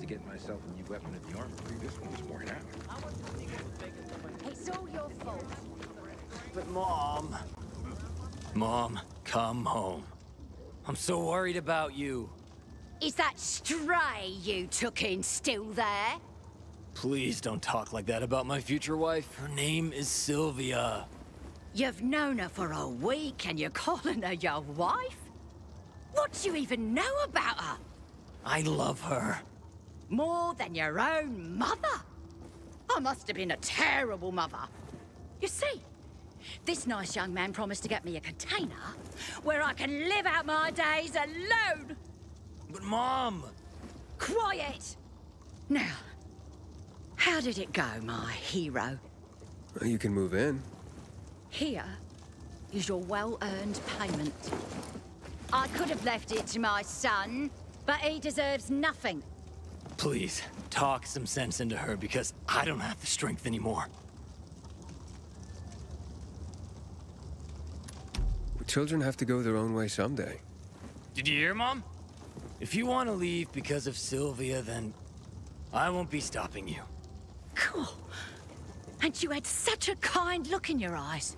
to get myself a new weapon at the armory. This one's worn out. It's all your fault. But Mom... Mom, come home. I'm so worried about you. Is that stray you took in still there? Please don't talk like that about my future wife. Her name is Sylvia. You've known her for a week and you're calling her your wife? What do you even know about her? I love her. More than your own mother? I must have been a terrible mother. You see, this nice young man promised to get me a container where I can live out my days alone. But Mom! Quiet! Now, how did it go, my hero? Well, you can move in. Here is your well-earned payment. I could have left it to my son, but he deserves nothing. Please, talk some sense into her because I don't have the strength anymore. Children have to go their own way someday. Did you hear, Mom? If you want to leave because of Sylvia, then I won't be stopping you. Cool. And you had such a kind look in your eyes.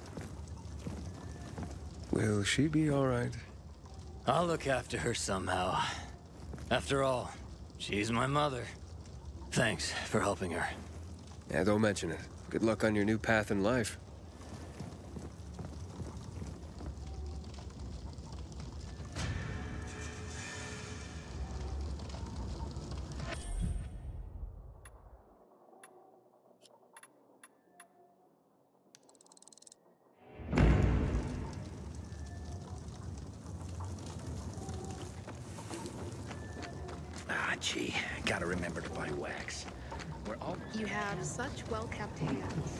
Will she be all right? I'll look after her somehow. After all, she's my mother. Thanks for helping her. Yeah, don't mention it. Good luck on your new path in life. Gee, gotta remember to buy wax. We're all... You have such well-kept hands.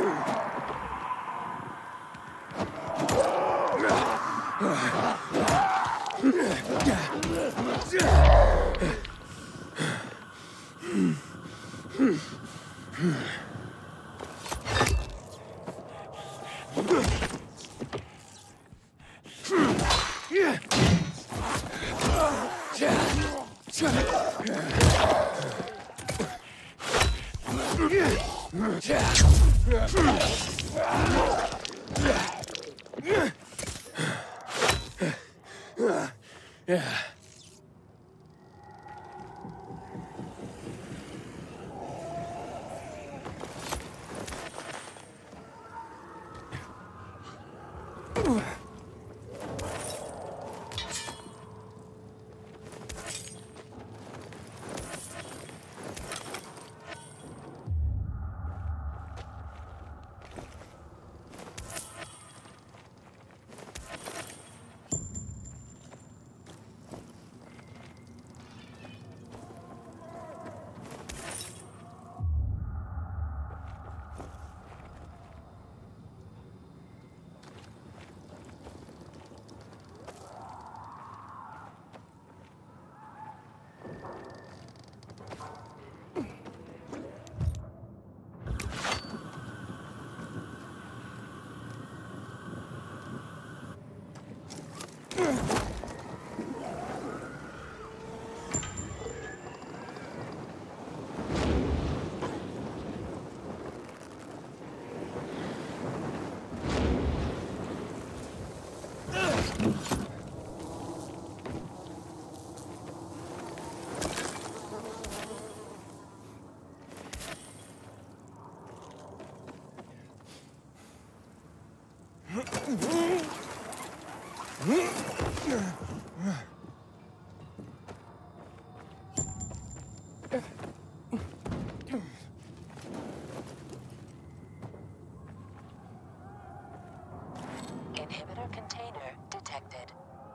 Yeah. Inhibitor container detected.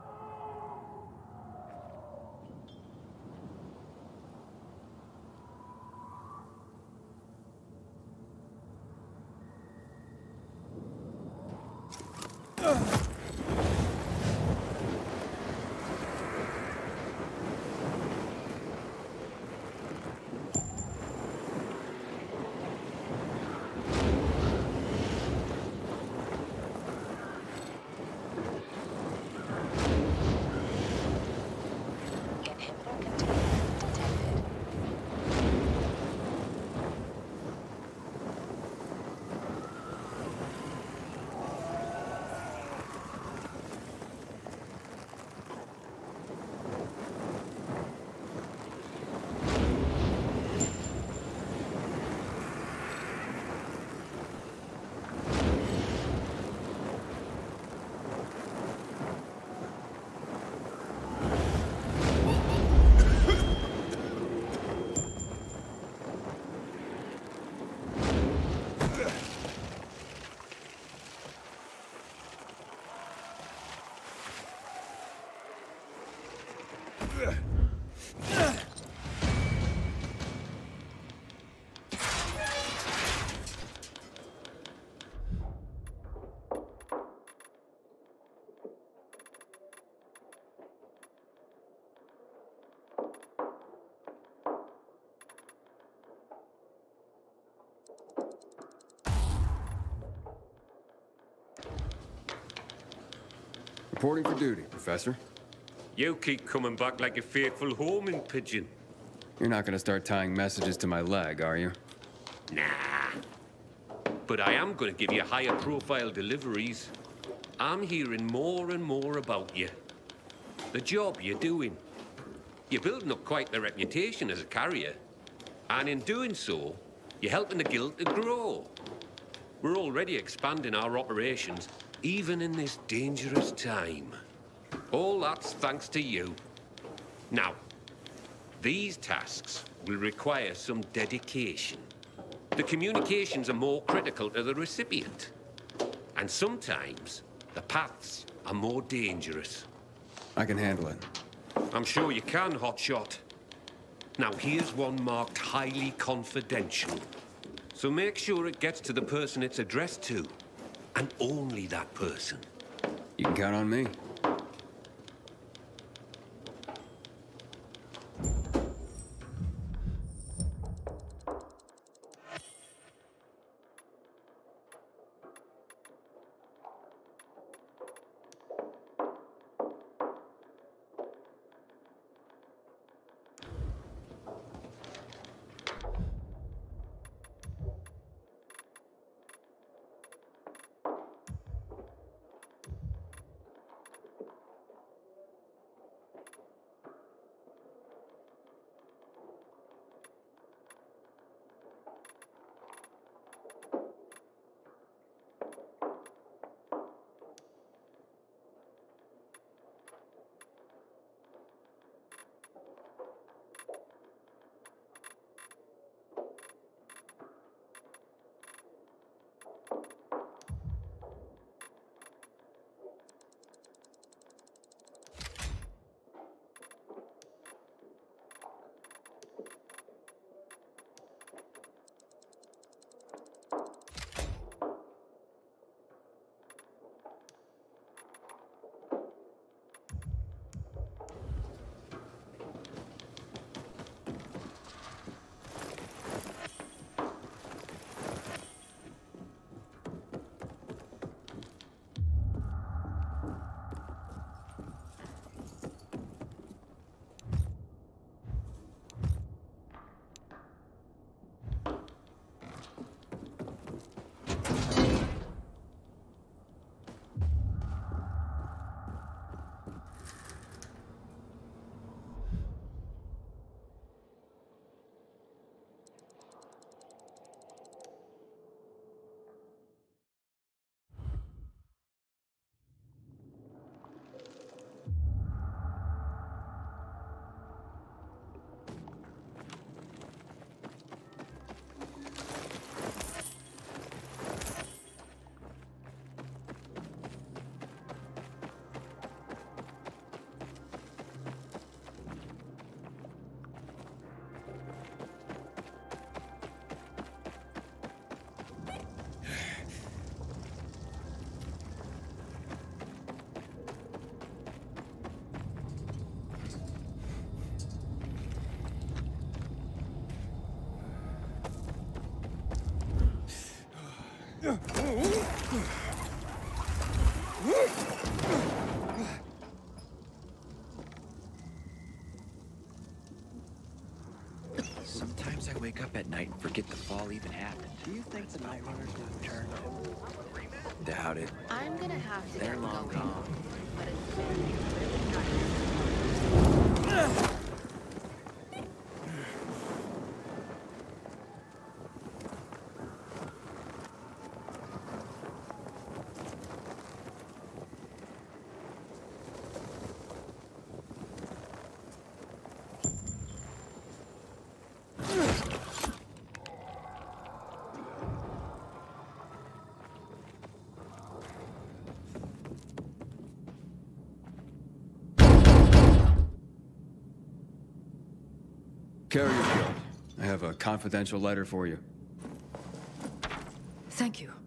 Reporting for duty, Professor. You keep coming back like a faithful homing pigeon. You're not gonna start tying messages to my leg, are you? Nah. But I am gonna give you higher profile deliveries. I'm hearing more and more about you. The job you're doing. You're building up quite the reputation as a carrier. And in doing so, you're helping the guild to grow. We're already expanding our operations, even in this dangerous time. All that's thanks to you. Now, these tasks will require some dedication. The communications are more critical to the recipient. And sometimes, the paths are more dangerous. I can handle it. I'm sure you can, Hotshot. Now, here's one marked highly confidential. So make sure it gets to the person it's addressed to. And only that person. You can count on me. Sometimes I wake up at night and forget the fall even happened. Do you think the Night Runners will return? Doubt it. I'm gonna have to They're get long going. gone. But it's really nice. Carrier's Guild. I have a confidential letter for you. Thank you.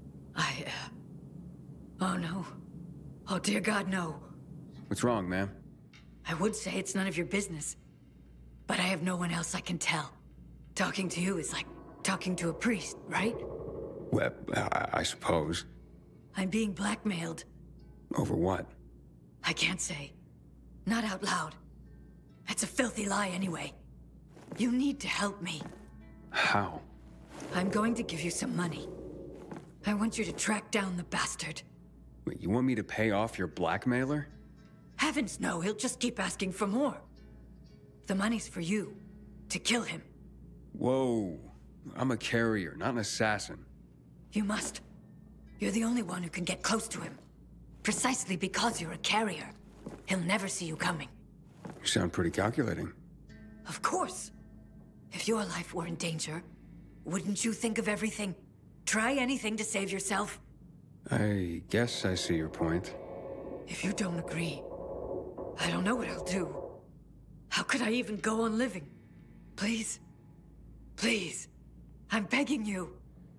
Oh no. Oh dear God, no. What's wrong, ma'am? I would say it's none of your business, but I have no one else I can tell. Talking to you is like talking to a priest, right? Well, I suppose. I'm being blackmailed. Over what? I can't say. Not out loud. It's a filthy lie anyway. You need to help me. How? I'm going to give you some money. I want you to track down the bastard. Wait, you want me to pay off your blackmailer? Heavens no, he'll just keep asking for more. The money's for you. To kill him. Whoa. I'm a carrier, not an assassin. You must. You're the only one who can get close to him. Precisely because you're a carrier. He'll never see you coming. You sound pretty calculating. Of course. If your life were in danger, wouldn't you think of everything? Try anything to save yourself? I guess I see your point. If you don't agree, I don't know what I'll do. How could I even go on living? Please. Please. I'm begging you.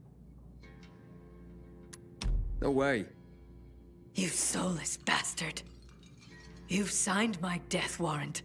No way. You soulless bastard. You've signed my death warrant.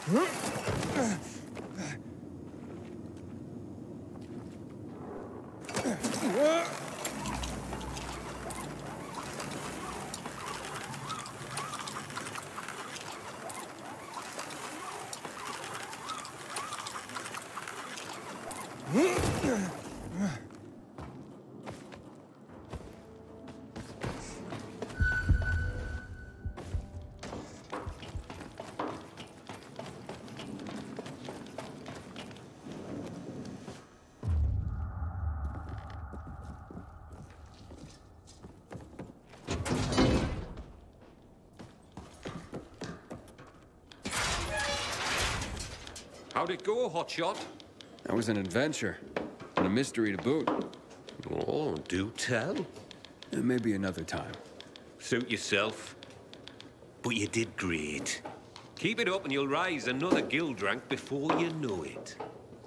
How'd it go, Hotshot? That was an adventure. And a mystery to boot. Oh, do tell. Maybe another time. Suit yourself. But you did great. Keep it up and you'll rise another guild rank before you know it.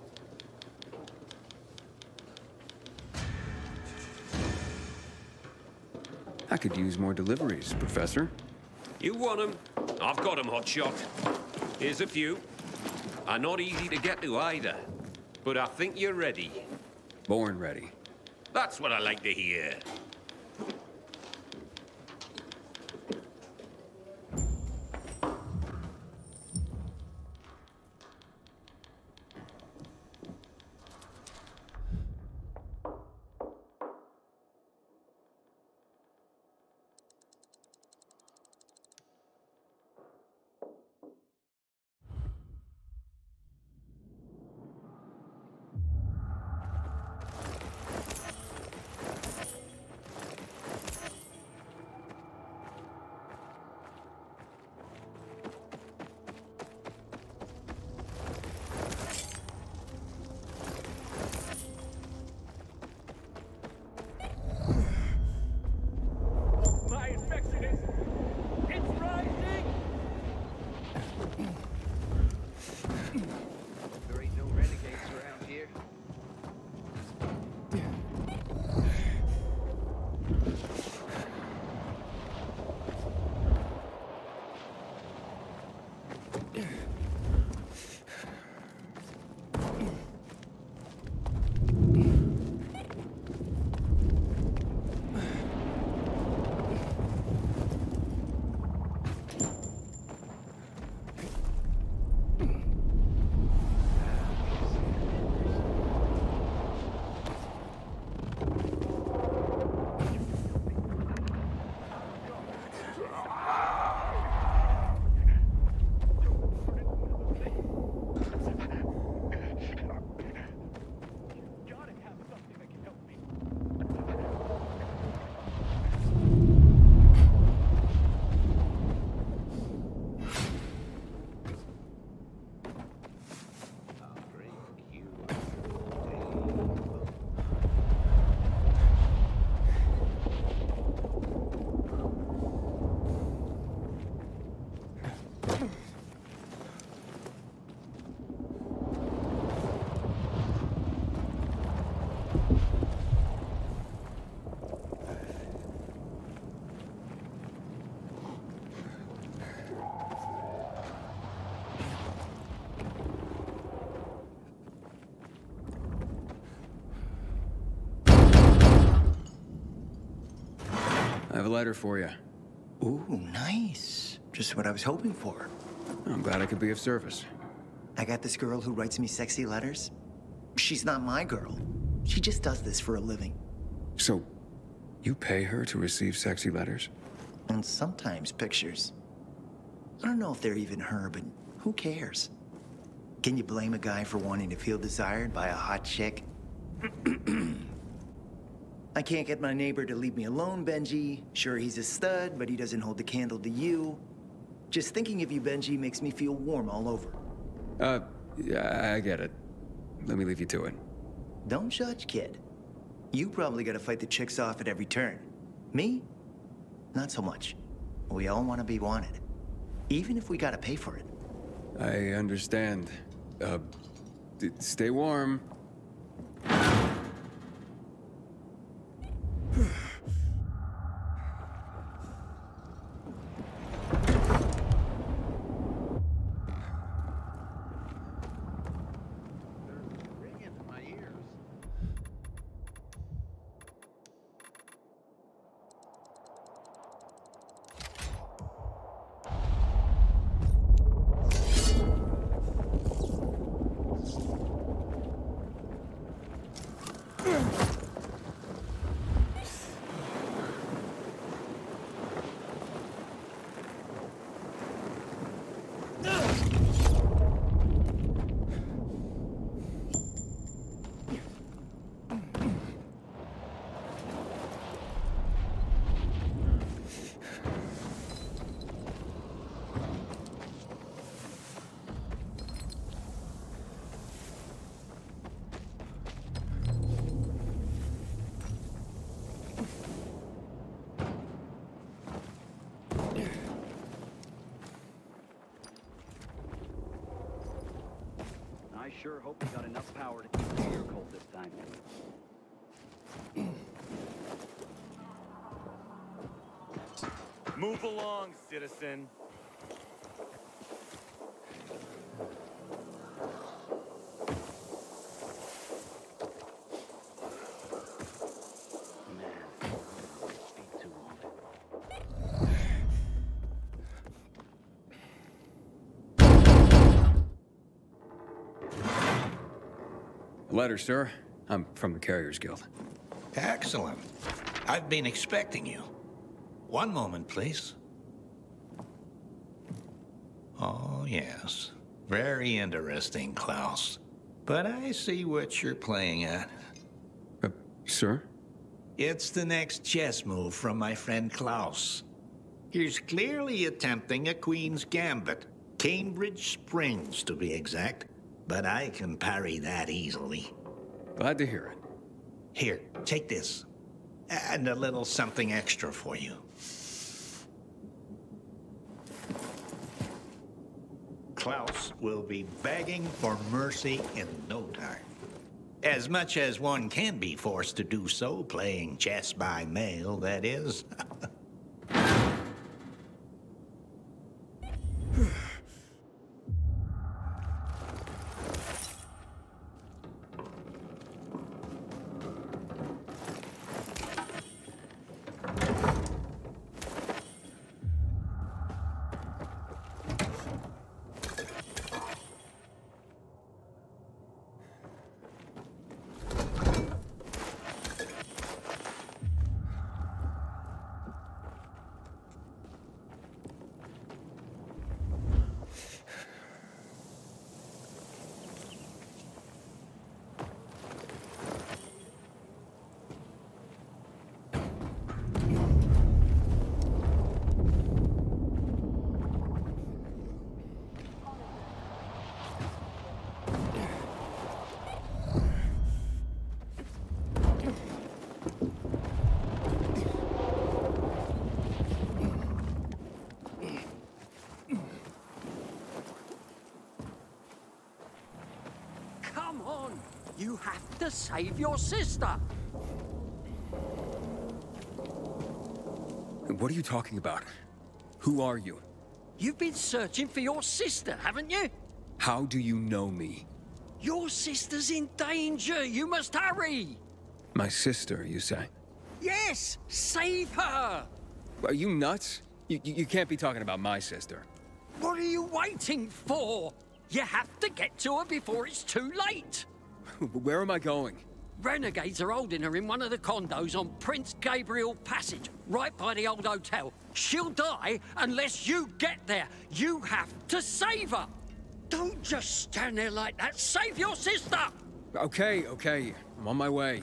I could use more deliveries, Professor. You want 'em? I've got 'em, Hotshot. Here's a few. Are not easy to get to either. But I think you're ready. Born ready. That's what I like to hear. There ain't no renegades around here. I have a letter for you. Ooh, nice. Just what I was hoping for. I'm glad I could be of service. I got this girl who writes me sexy letters. She's not my girl. She just does this for a living. So, you pay her to receive sexy letters? And sometimes pictures. I don't know if they're even her, but who cares? Can you blame a guy for wanting to feel desired by a hot chick? I can't get my neighbor to leave me alone, Benji. Sure, he's a stud, but he doesn't hold the candle to you. Just thinking of you, Benji, makes me feel warm all over. Yeah, I get it. Let me leave you to it. Don't judge, kid. You probably gotta fight the chicks off at every turn. Me? Not so much. We all want to be wanted. Even if we gotta pay for it. I understand. Stay warm. sure hope you got enough power to keep to your cult this time. Move along, citizen. Speak too long. Letter, sir. I'm from the Carriers Guild. Excellent. I've been expecting you. One moment, please. Oh, yes. Very interesting, Klaus. But I see what you're playing at. Sir? It's the next chess move from my friend Klaus. He's clearly attempting a Queen's Gambit. Cambridge Springs, to be exact. But I can parry that easily. Glad to hear it. Here, take this. And a little something extra for you. Klaus will be begging for mercy in no time. As much as one can be forced to do so, playing chess by mail, that is. Come on! You have to save your sister! What are you talking about? Who are you? You've been searching for your sister, haven't you? How do you know me? Your sister's in danger! You must hurry! My sister, you say? Yes! Save her! Are you nuts? You can't be talking about my sister. What are you waiting for? You have to get to her before it's too late! Where am I going? Renegades are holding her in one of the condos on Prince Gabriel Passage, right by the old hotel. She'll die unless you get there. You have to save her! Don't just stand there like that. Save your sister! Okay. I'm on my way.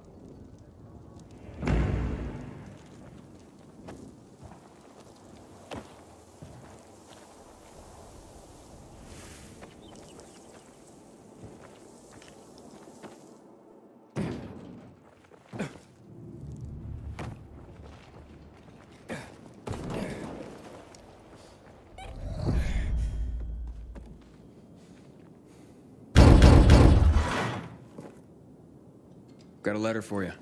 Got a letter for you.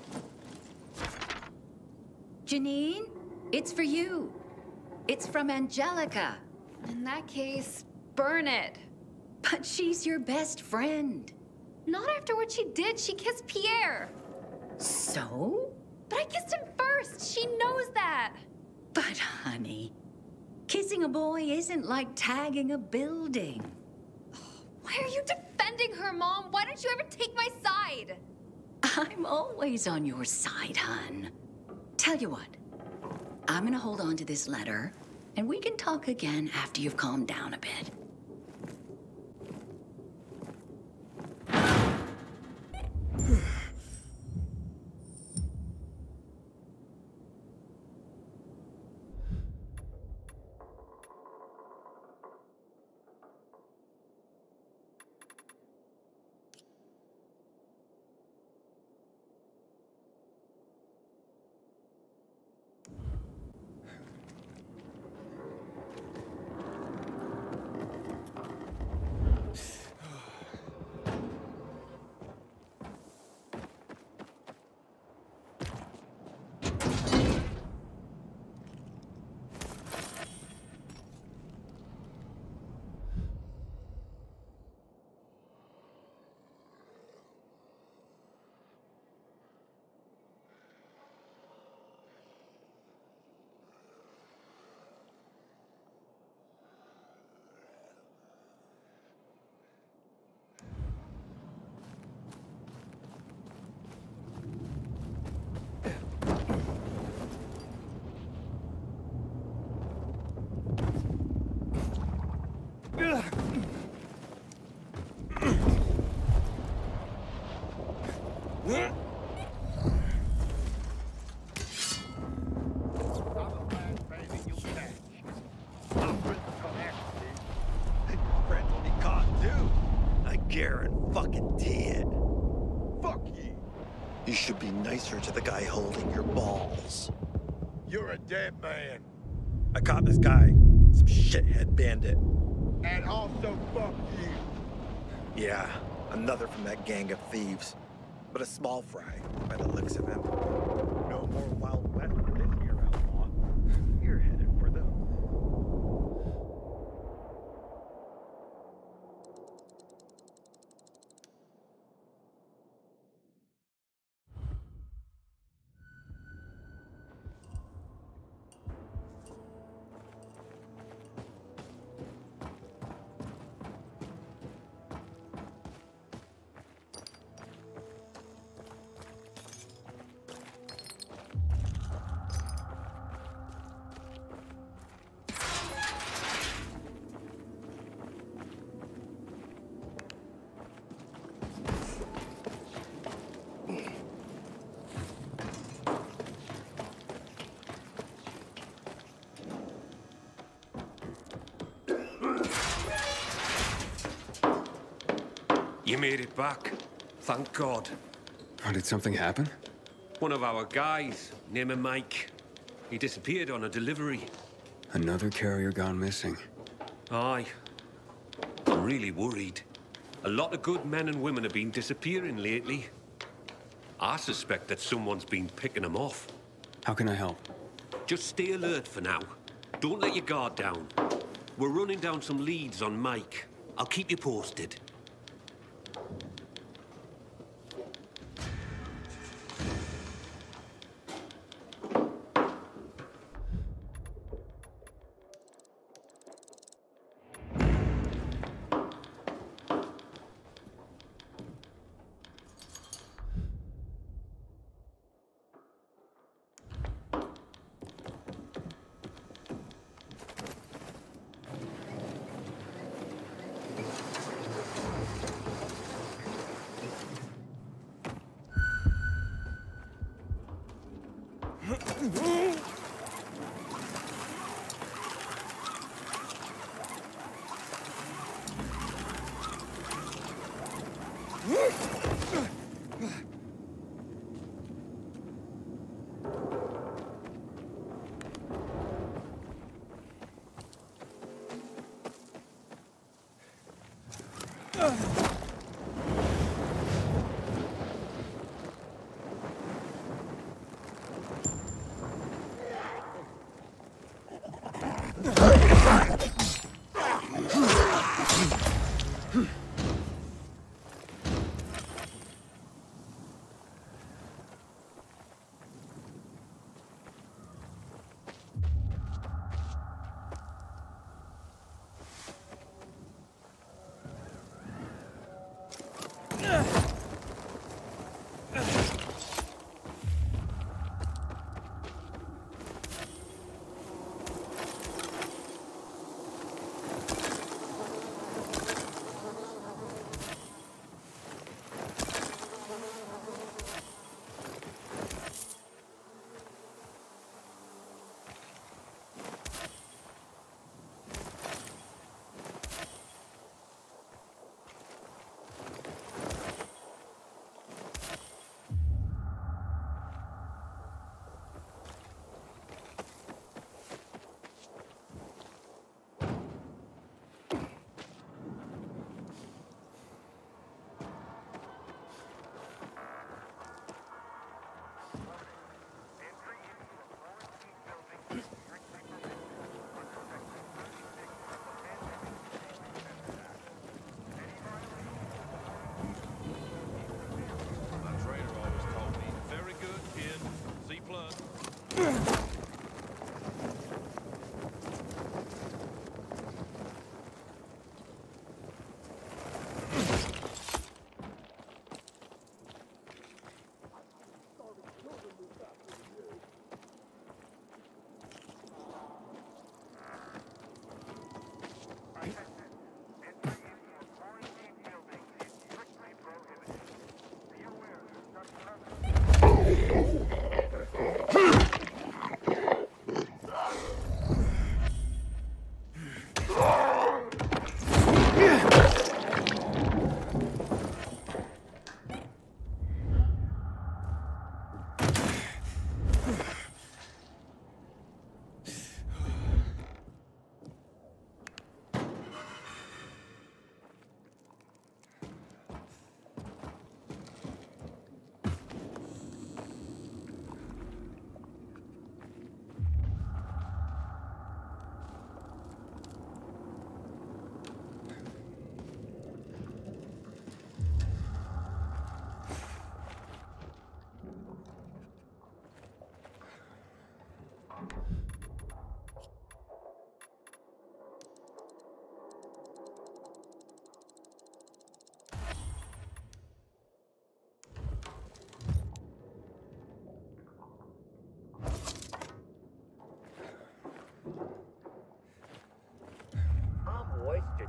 Janine, it's for you. It's from Angelica. In that case, burn it. But she's your best friend. Not after what she did. She kissed Pierre. So? But I kissed him first. She knows that. But honey, kissing a boy isn't like tagging a building. Why are you defending her, Mom? Why don't you ever take my side? I'm always on your side, hon. Tell you what, I'm gonna hold on to this letter, and we can talk again after you've calmed down a bit. should be nicer to the guy holding your balls. You're a dead man. I caught this guy, some shithead bandit. And also fuck you. Yeah, another from that gang of thieves. But a small fry, by the looks of him. No more Wild West for this here outlaw. You're headed for the... You made it back. Thank God. Oh, did something happen? One of our guys, name him Mike. He disappeared on a delivery. Another carrier gone missing. Aye. I'm really worried. A lot of good men and women have been disappearing lately. I suspect that someone's been picking them off. How can I help? Just stay alert for now. Don't let your guard down. We're running down some leads on Mike. I'll keep you posted.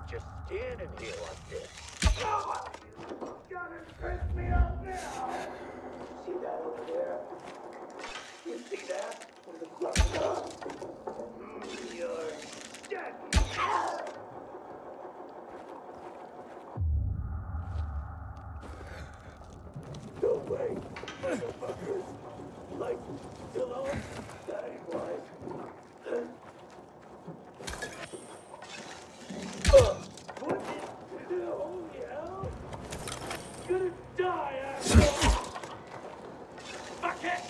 just standing here like this. Oh, you gotta piss me up now! See that over there? You see that? With the blood. You're dead! No way, motherfuckers. Like, still on? That ain't right. What the holy hell? Gonna die, asshole! Fuck it!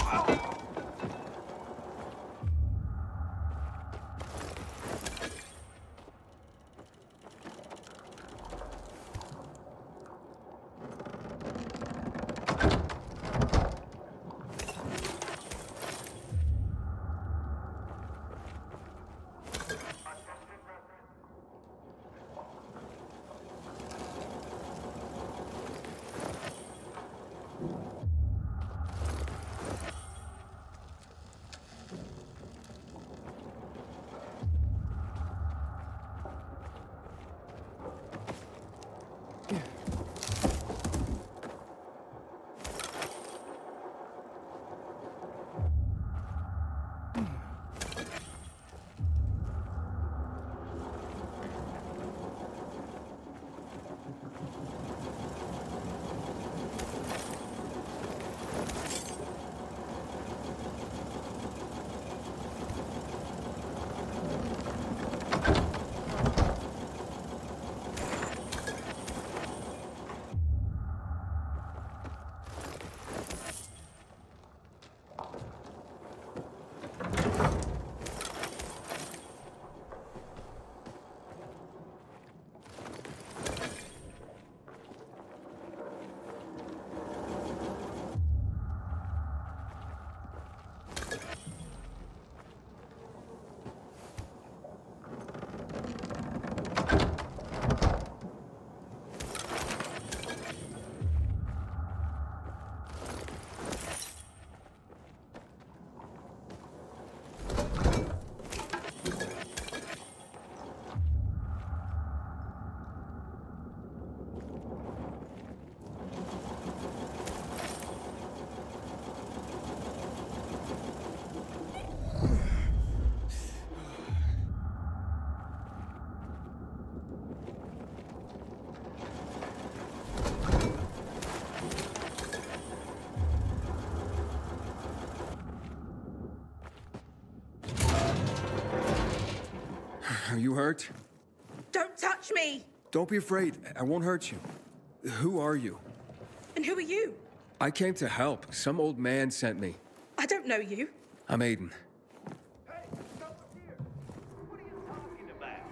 Are you hurt? Don't touch me! Don't be afraid. I won't hurt you. Who are you? And who are you? I came to help. Some old man sent me. I don't know you. I'm Aiden. Hey, come here. What are you talking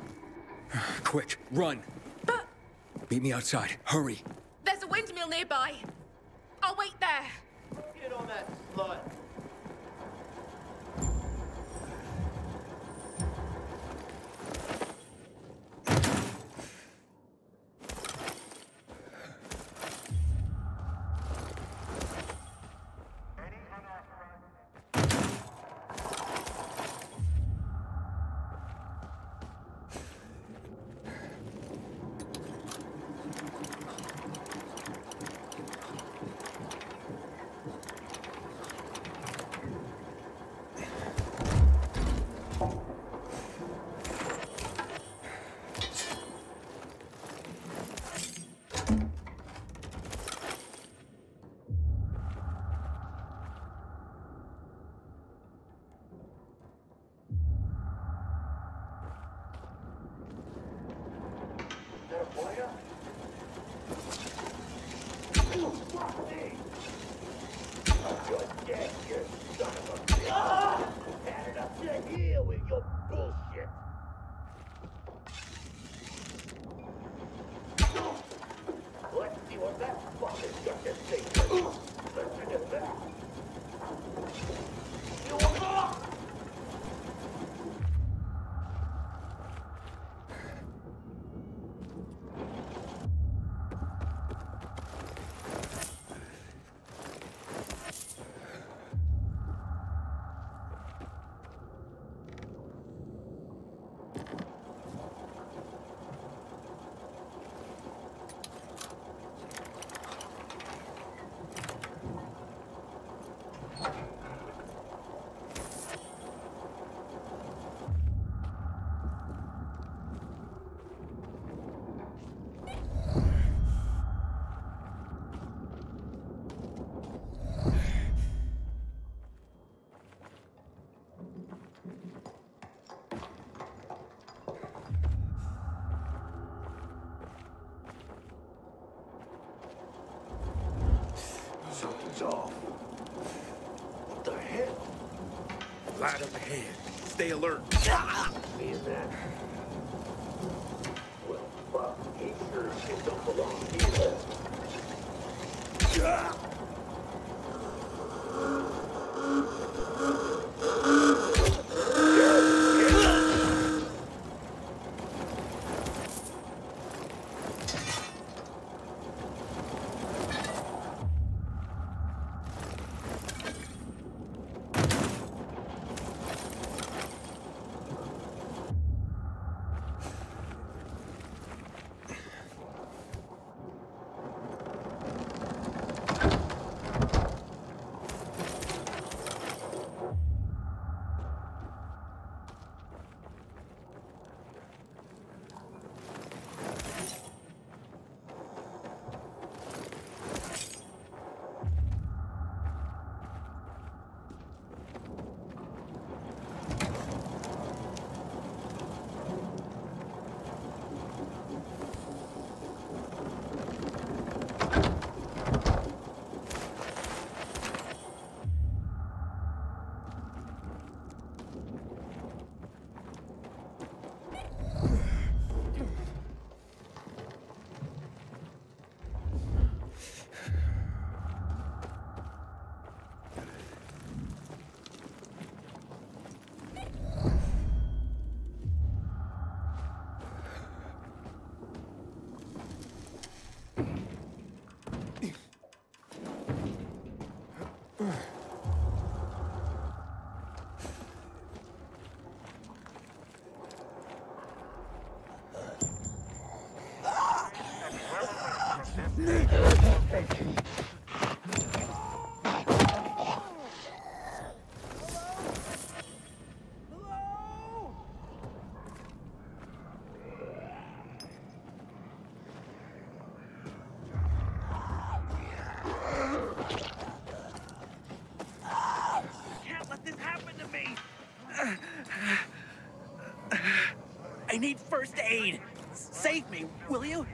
about? Quick, run! But... Meet me outside. Hurry! there's a windmill nearby. I'll wait there. Get on that slut. right up ahead. Stay alert. Me and that. Well, fuck. He sure as shit don't belong here. I need first aid. Save me, will you?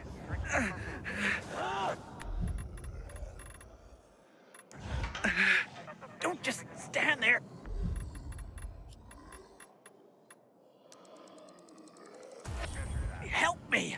Don't just stand there. Help me.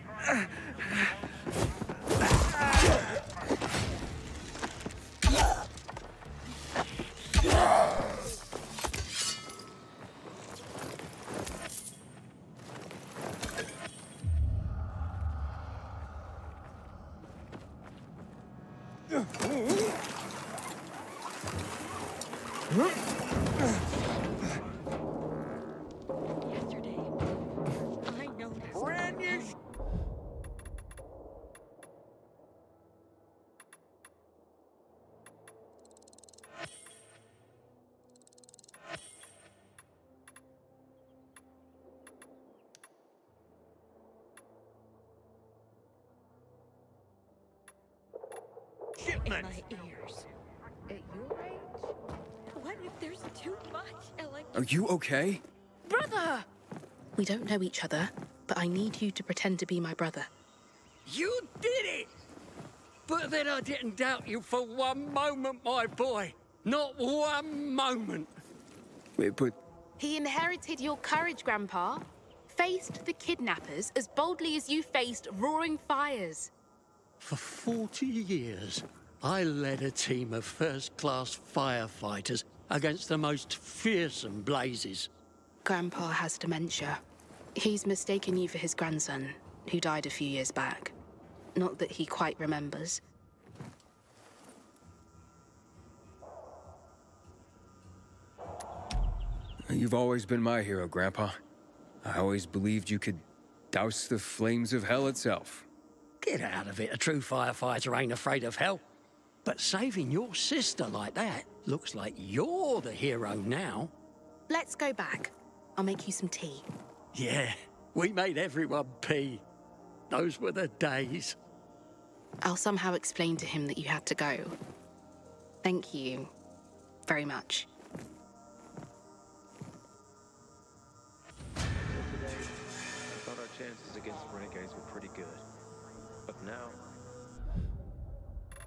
In my ears. At your age? What if there's too much electricity? Are you okay? Brother! We don't know each other, but I need you to pretend to be my brother. You did it! But then I didn't doubt you for one moment, my boy. Not one moment. Wait, but... He inherited your courage, Grandpa. Faced the kidnappers as boldly as you faced roaring fires. For 40 years, I led a team of first-class firefighters against the most fearsome blazes. Grandpa has dementia. He's mistaken you for his grandson, who died a few years back. Not that he quite remembers. You've always been my hero, Grandpa. I always believed you could douse the flames of hell itself. Get out of it. A true firefighter ain't afraid of hell. But saving your sister like that looks like you're the hero now. Let's go back. I'll make you some tea. Yeah, we made everyone pee. Those were the days. I'll somehow explain to him that you had to go. Thank you very much. I thought our chances against renegades were pretty good. But now,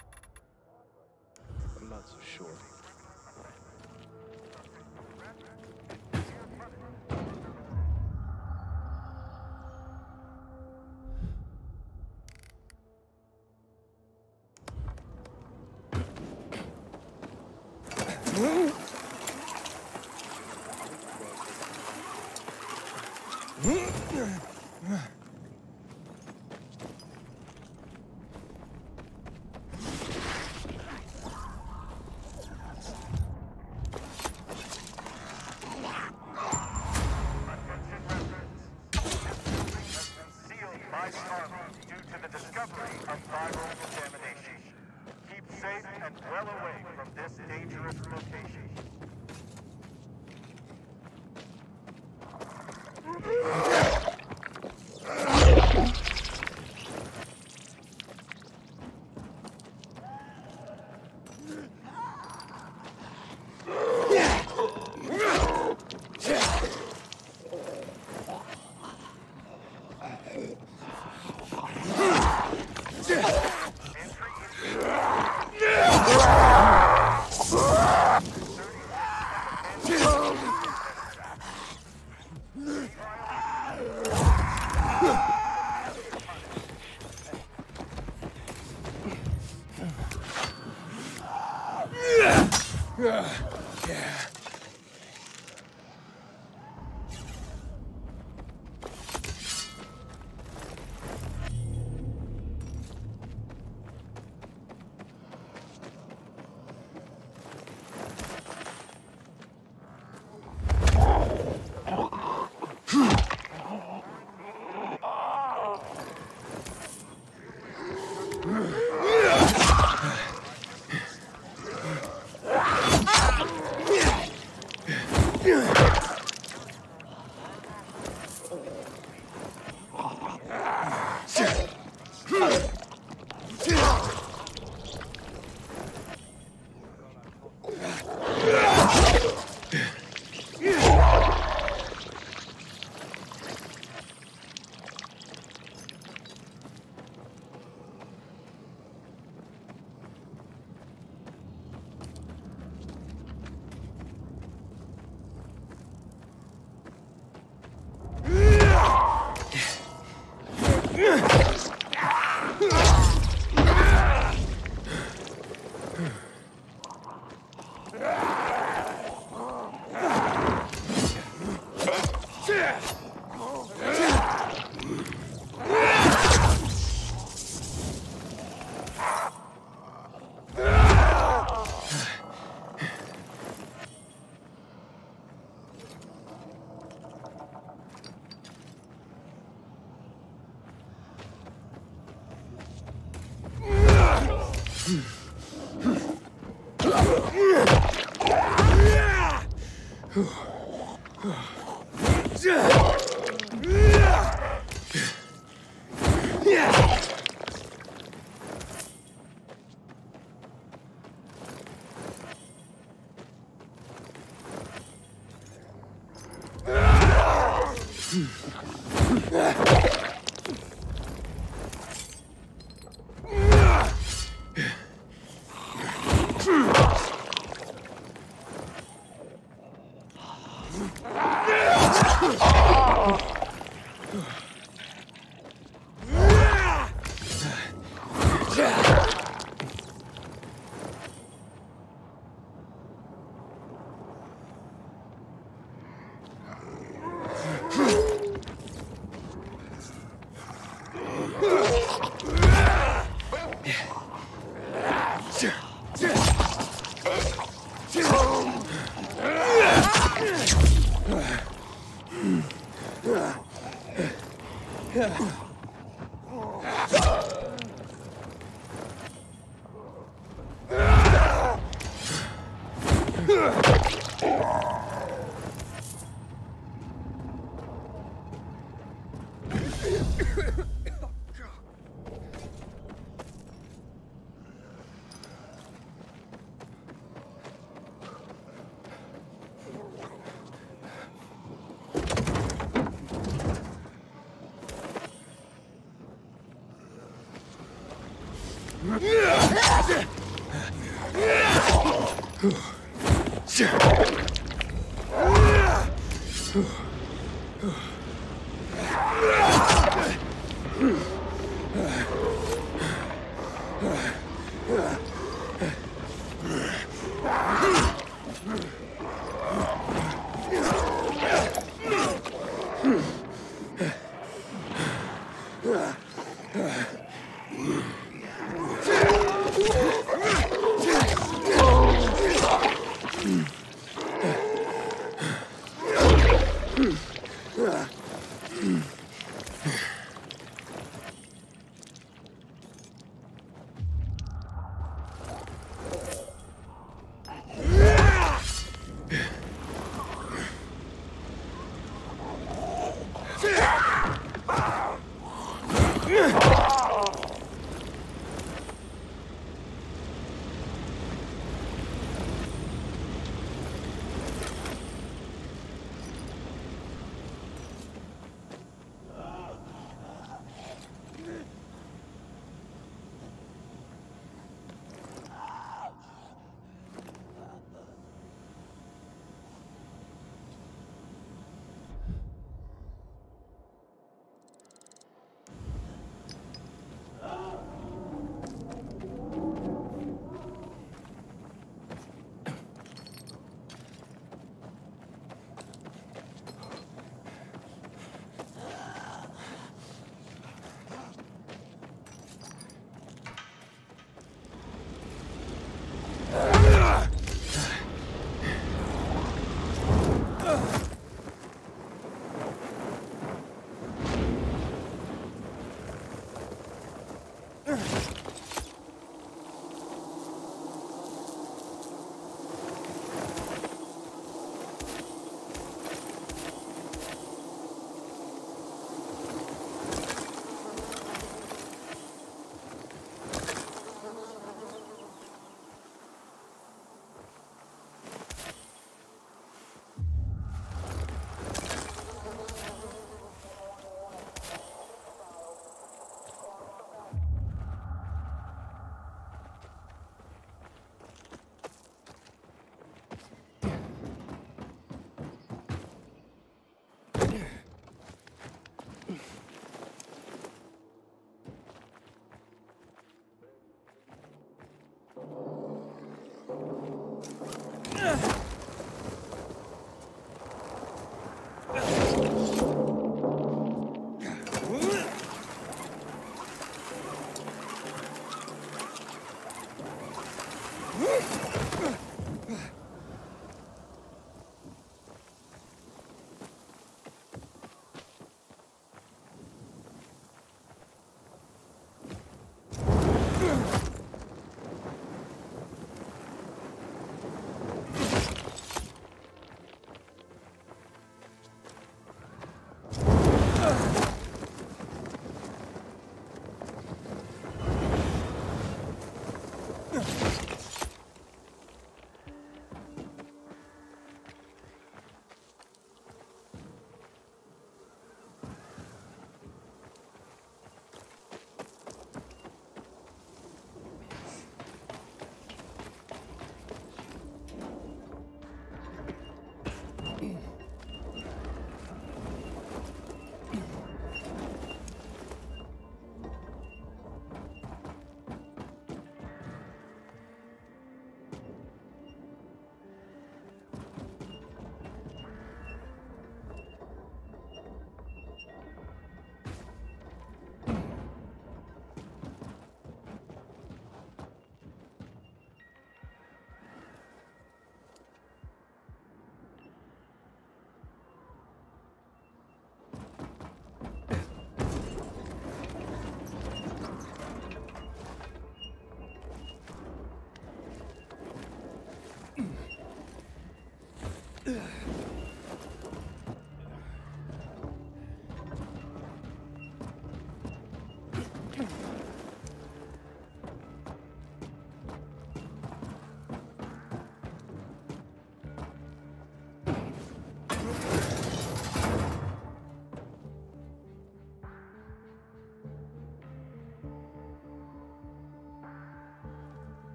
I'm not so sure.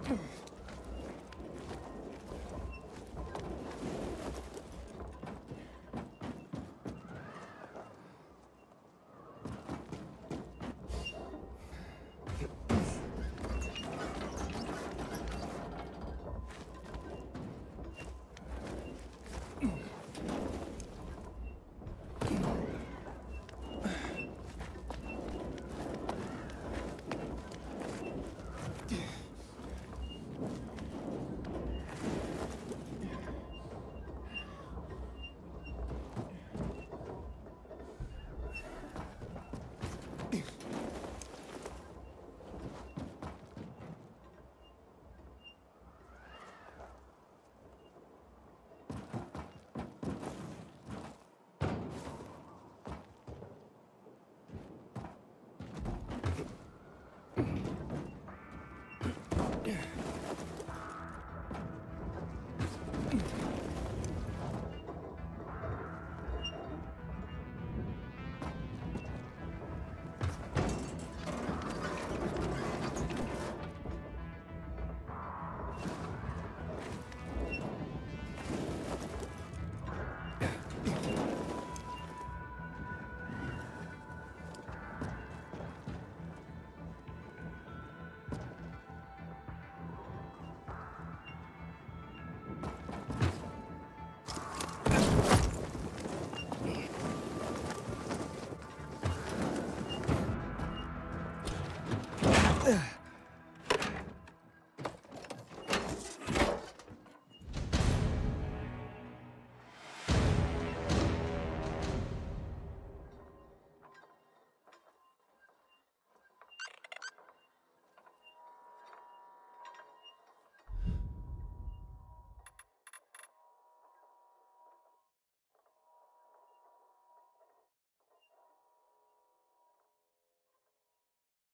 Ugh.